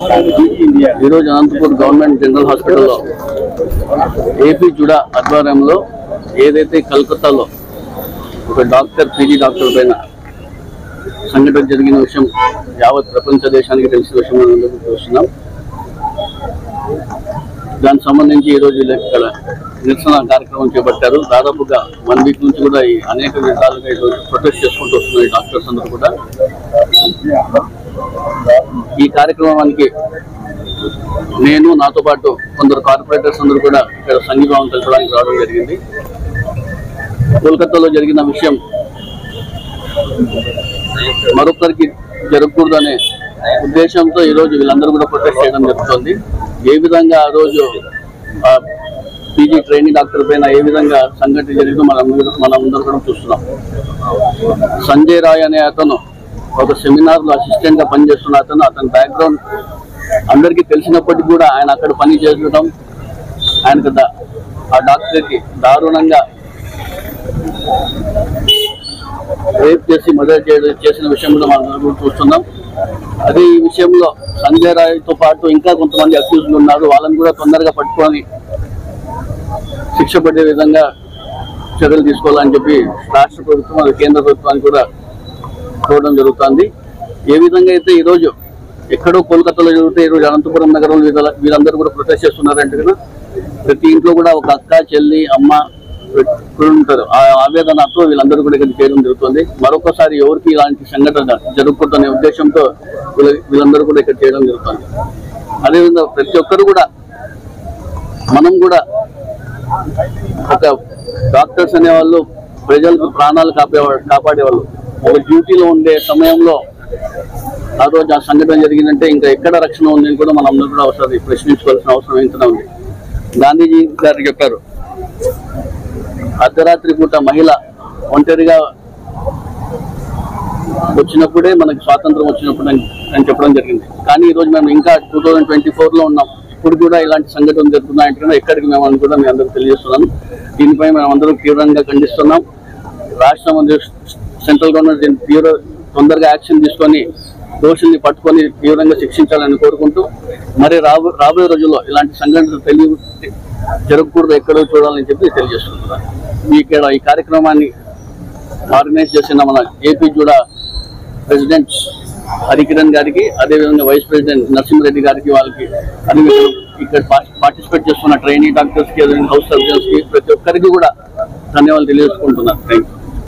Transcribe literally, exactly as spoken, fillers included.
ఈరోజు Anantapur government general హాస్పిటల్లో AP JUDA ఆధ్వర్యంలో ఏదైతే కలకత్తాలో ఒక డాక్టర్ పీజీ డాక్టర్ పైన సంఘటన జరిగిన విషయం యావత్ ప్రపంచ దేశానికి తెలిసిన విషయం చూస్తున్నాం. దానికి సంబంధించి ఈరోజు ఇక్కడ నిరసన కార్యక్రమం చేపట్టారు. దాదాపుగా వన్ వీక్ నుంచి కూడా ఈ అనేక విధాలుగా ఈరోజు ప్రొటెస్ట్ చేసుకుంటూ వస్తున్నారు ఈ డాక్టర్స్ అందరూ కూడా. ఈ కార్యక్రమానికి నేను నాతో పాటు కొందరు కార్పొరేటర్స్ అందరూ కూడా ఇక్కడ సంఘీభావం తెలపడానికి రావడం జరిగింది. కోల్కతాలో జరిగిన విషయం మరొకరికి జరగకూడదనే ఉద్దేశంతో ఈరోజు వీళ్ళందరూ కూడా ప్రొటెస్ట్ చేయడం జరుగుతుంది. ఏ విధంగా ఆ రోజు పీజీ ట్రైనింగ్ డాక్టర్ పైన ఏ విధంగా సంఘటన జరిగిందో మనం మనం అందరూ కూడా చూస్తున్నాం. సంజయ్ రాయ్ అనే అతను ఒక సెమినార్లో అసిస్టెంట్ గా పనిచేస్తున్న అతను, అతని బ్యాక్గ్రౌండ్ అందరికీ తెలిసినప్పటికీ కూడా ఆయన అక్కడ పని చేయడం, ఆయనకు ఆ డాక్టర్కి దారుణంగా రేప్ చేసి మర్డర్ చేసిన విషయం కూడా మనం చూస్తున్నాం. అదే ఈ విషయంలో సంజయ్ రాయ్తో పాటు ఇంకా కొంతమంది అక్యూజ్లు ఉన్నారు. వాళ్ళని కూడా తొందరగా పట్టుకొని శిక్ష పడే విధంగా చర్యలు తీసుకోవాలని చెప్పి రాష్ట్ర ప్రభుత్వం అది కేంద్ర ప్రభుత్వానికి కూడా కోరడం జరుగుతుంది. ఏ విధంగా అయితే ఈరోజు ఎక్కడో కోల్కతాలో జరిగితే ఈరోజు అనంతపురం నగరంలో వీళ్ళందరూ కూడా ప్రొటెస్ట్ చేస్తున్నారంటే కదా, ప్రతి ఇంట్లో కూడా ఒక అక్క, చెల్లి, అమ్మ ఉంటారు. ఆ ఆవేదనతో వీళ్ళందరూ కూడా ఇక్కడ చేయడం జరుగుతుంది. మరొకసారి ఎవరికి ఇలాంటి సంఘటన జరగకూడదనే ఉద్దేశంతో వీళ్ళందరూ కూడా ఇక్కడ చేయడం జరుగుతుంది. అదేవిధంగా ప్రతి ఒక్కరు కూడా మనం కూడా ఒక డాక్టర్స్ అనేవాళ్ళు ప్రజలకు ప్రాణాలు కాపే కాపాడేవాళ్ళు ఒక డ్యూటీలో ఉండే సమయంలో ఆ రోజు ఆ సంఘటన జరిగిందంటే ఇంకా ఎక్కడ రక్షణ ఉందని కూడా మనం అందరూ కూడా ఒకసారి ప్రశ్నించుకోవాల్సిన అవసరం ఎంతనే ఉంది. గాంధీజీ గారు చెప్పారు, అర్ధరాత్రి పూట మహిళ ఒంటరిగా వచ్చినప్పుడే మనకి స్వాతంత్రం వచ్చినప్పుడు అని చెప్పడం జరిగింది. కానీ ఈరోజు మేము ఇంకా టూ థౌజండ్ ట్వంటీ ఫోర్లో ఉన్నాం. ఇప్పుడు కూడా ఇలాంటి సంఘటనలు జరుగుతున్నాయంటే ఎక్కడికి మేము అని కూడా మీ అందరూ తెలియజేస్తున్నాం. దీనిపై మేము అందరూ తీవ్రంగా ఖండిస్తున్నాం. రాష్ట్రం సెంట్రల్ గవర్నమెంట్ దీన్ని తీవ్ర తొందరగా యాక్షన్ తీసుకొని దోషుల్ని పట్టుకొని తీవ్రంగా శిక్షించాలని కోరుకుంటూ మరి రాబో రాబోయే రోజుల్లో ఇలాంటి సంఘటనలు తెలియ జరగకూడదు, ఎక్కడో చూడాలని చెప్పి తెలియజేస్తున్నాం. ఇక్కడ ఈ కార్యక్రమాన్ని ఆర్గనైజ్ చేసిన మన ఏపీ జుడా ప్రెసిడెంట్ హరికిరణ్ గారికి, అదేవిధంగా వైస్ ప్రెసిడెంట్ నరసింహారెడ్డి గారికి, వాళ్ళకి అది ఇక్కడ పార్టిసిపేట్ చేస్తున్న ట్రైనింగ్ డాక్టర్స్కి, హౌస్ సర్జన్స్కి, ప్రతి ఒక్కరికి కూడా ధన్యవాదాలు తెలియజేసుకుంటున్నాను. Thank you.